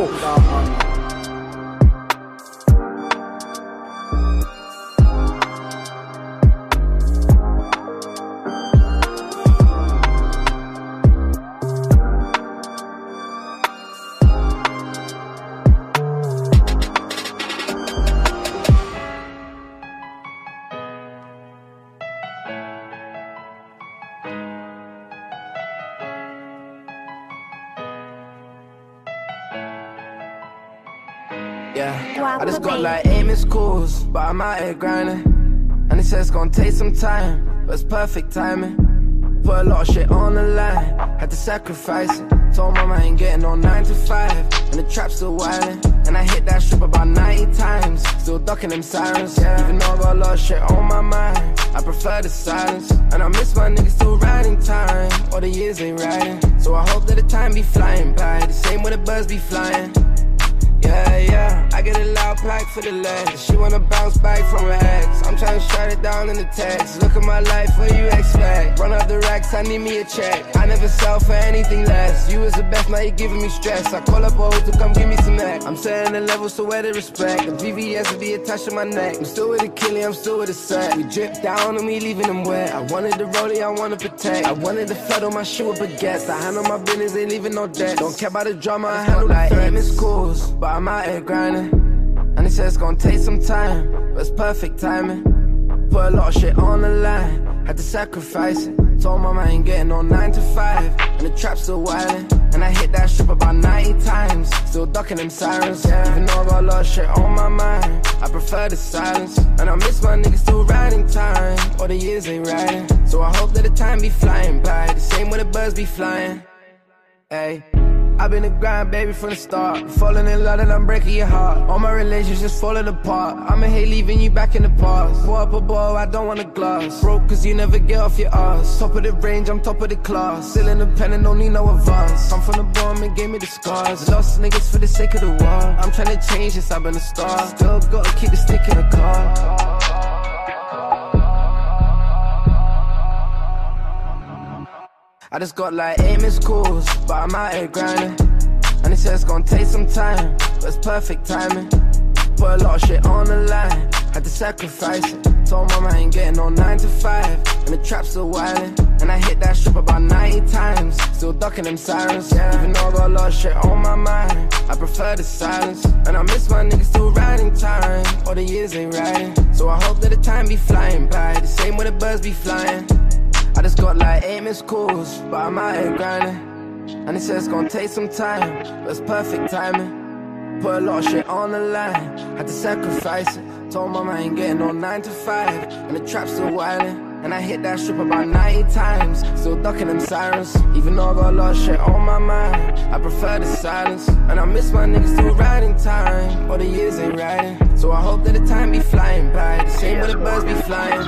go. Yeah, I just got like aim in schools, but I'm out here grinding. And it says it's gonna take some time, but it's perfect timing. Put a lot of shit on the line, had to sacrifice it. Told mama I ain't getting on 9 to 5, and the trap's still wildin'. And I hit that strip about 90 times, still ducking them sirens. Yeah, even though I got a lot of shit on my mind, I prefer the silence. And I miss my niggas still riding time, or the years ain't riding. So I hope that the time be flying by, the same way the birds be flying. Yeah, I get a loud pack for the legs. She wanna bounce back from her ex. I'm tryna shut it down in the text. Look at my life, what you expect? Run up the racks, I need me a check. I never sell for anything less. You was the best, now you giving me stress. I call up a hoe to come give me some neck. I'm setting the level, so where the respect. The VVS will be attached to my neck. I'm still with the killie, I'm still with the set. We drip down and we leaving them wet. I wanted the rollie, I wanna protect. I wanted the flood on my shoe with baguettes. I handle my business, ain't leaving no debt. Don't care about the drama, I handle like aim in schools, but I'm out here grinding. And it says it's gonna take some time, but it's perfect timing. Put a lot of shit on the line, had to sacrifice it. Told mama I ain't getting on 9 to 5, and the trap's still wildin'. And I hit that strip about 90 times, still ducking them sirens. Yeah, even though I got a lot of shit on my mind, I prefer the silence. And I miss my niggas still riding time, or the years ain't riding. So I hope that the time be flying by, the same way the birds be flying. Hey, I've been a grind, baby, from the start. Falling in love and I'm breaking your heart. All my relationships falling apart. I'ma hate leaving you back in the past. Pour up a ball, I don't want a glass. Broke cause you never get off your ass. Top of the range, I'm top of the class. Still independent, don't need no advance. I'm from the bottom and gave me the scars. Lost niggas for the sake of the war. I'm trying to change this, I've been a star. Still gotta keep the stick in the car. I just got like aim in schools, but I'm out here grinding. And it says it's gonna take some time, but it's perfect timing. Put a lot of shit on the line, had to sacrifice it. Told mama I ain't getting on 9 to 5, and the trap's still wildin'. And I hit that strip about 90 times, still ducking them sirens. Yeah, even though I got a lot of shit on my mind, I prefer the silence. And I miss my niggas still riding time, or the years ain't riding. So I hope that the time be flying by, the same way the birds be flying. I just got like aim in schools, but I'm out here grinding. And it says it's gonna take some time, but it's perfect timing. Put a lot of shit on the line, had to sacrifice it. Told mama I ain't getting on 9 to 5, and the trap's still wildin'. And I hit that strip about 90 times, still ducking them sirens. Even though I got a lot of shit on my mind, I prefer the silence. And I miss my niggas still riding time, or the years ain't riding. So I hope that the time be flying by, the same way the birds be flying.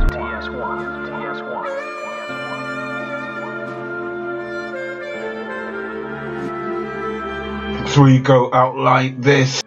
So we go out like this.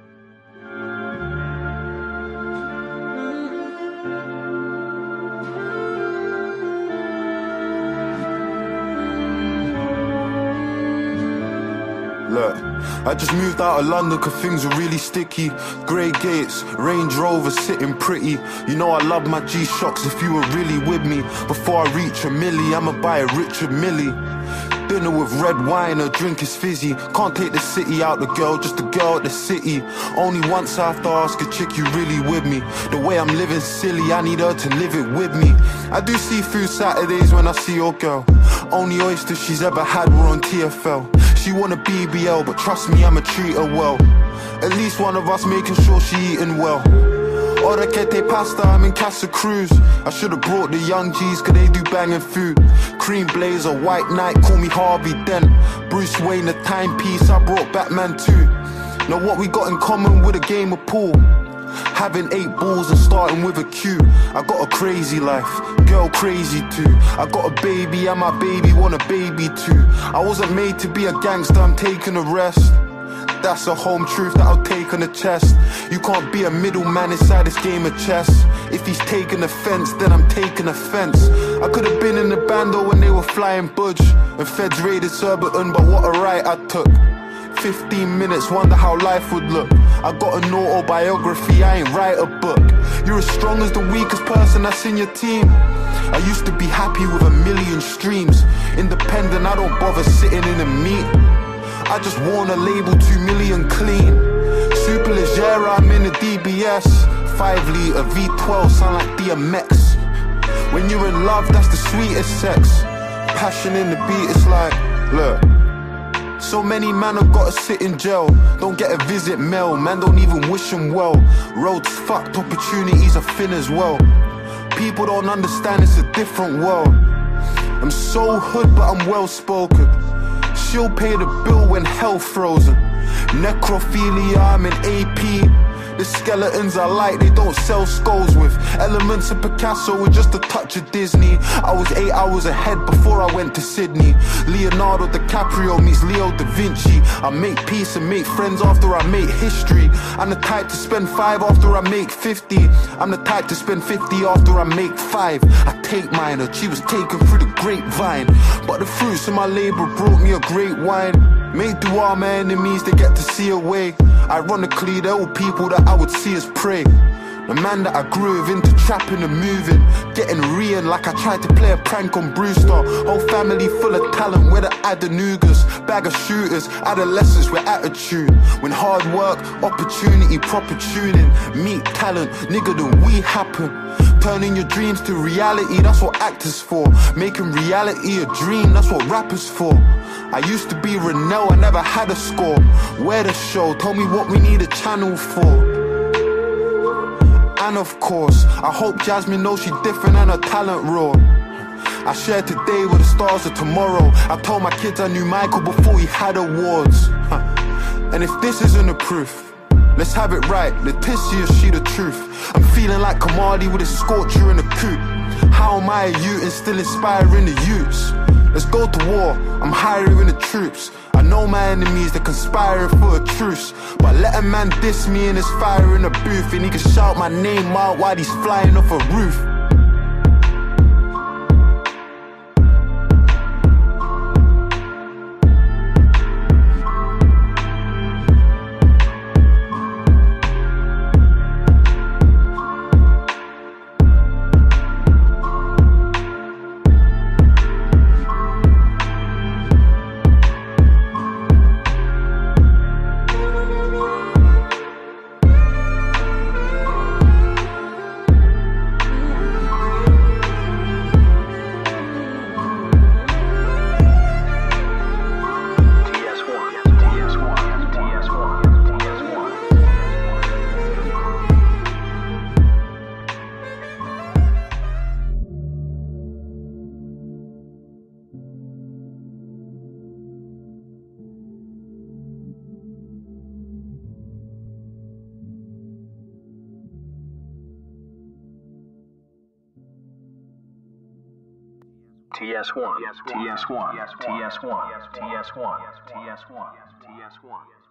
Look, I just moved out of London cause things were really sticky. Grey gates, Range Rover sitting pretty. You know I love my G-Shocks if you were really with me. Before I reach a milli, I'ma buy a Richard Millie. Dinner with red wine, her drink is fizzy. Can't take the city out the girl, just the girl at the city. Only once I have to ask a chick, you really with me? The way I'm living silly, I need her to live it with me. I do seafood Saturdays when I see your girl. Only oysters she's ever had were on TFL. She want a BBL, but trust me, I'ma treat her well. At least one of us making sure she eating well. Orecchiette pasta, I'm in Casa Cruz. I should've brought the young G's cause they do banging food. Cream blazer, white knight, call me Harvey Dent. Bruce Wayne, a timepiece, I brought Batman too. Now what we got in common with a game of pool? Having 8 balls and starting with a Q. I got a crazy life, girl crazy too. I got a baby and my baby want a baby too. I wasn't made to be a gangster, I'm taking a rest. That's a home truth that I'll take on the chest. You can't be a middleman inside this game of chess. If he's taking offense, then I'm taking offense. I could have been in the bando when they were flying Budge, and feds raided Surbiton, but what a right I took. 15 minutes, wonder how life would look. I got an autobiography, I ain't write a book. You're as strong as the weakest person that's in your team. I used to be happy with 1 million streams. Independent, I don't bother sitting in a meet. I just worn a label 2 million clean. Superleggera, I'm in a DBS. 5 litre V12 sound like DMX. When you're in love, that's the sweetest sex. Passion in the beat, it's like, look. So many man have gotta sit in jail. Don't get a visit mail, man don't even wish them well. Roads fucked, opportunities are thin as well. People don't understand, it's a different world. I'm so hood, but I'm well spoken. She'll pay the bill when hell frozen. Necrophilia, I'm in AP. The skeletons I like, they don't sell skulls with. Elements of Picasso with just a touch of Disney. I was 8 hours ahead before I went to Sydney. Leonardo DiCaprio meets Leo da Vinci. I make peace and make friends after I make history. I'm the type to spend 5 after I make 50. I'm the type to spend 50 after I make 5. I take mine, her she was taken through the grapevine. But the fruits of my labor brought me a great wine. Made dua my enemies, they get to see a way. Ironically, they're all people that I would see as prey. The man that I grew with into trapping and moving. Getting real like I tried to play a prank on Brewster. Whole family full of talent, we're the Adanugas. Bag of shooters, adolescents with attitude. When hard work, opportunity, proper tuning. Meet talent, nigga, then we happen. Turning your dreams to reality, that's what actors for. Making reality a dream, that's what rappers for. I used to be Renell, I never had a score. Where the show, told me what we need a channel for. And of course, I hope Jasmine knows she's different and her talent raw. I shared today with the stars of tomorrow. I told my kids I knew Michael before he had awards. And if this isn't the proof, let's have it right, Leticia, she the truth. I'm feeling like Kamali with a scorcher in a coupe. How am I a youth and still inspiring the youths? Let's go to war, I'm hiring the troops. I know my enemies, they're conspiring for a truce. But let a man diss me and there's fire in the booth. And he can shout my name out while he's flying off a roof. TS1, TS1, TS1, TS1, TS1, TS1.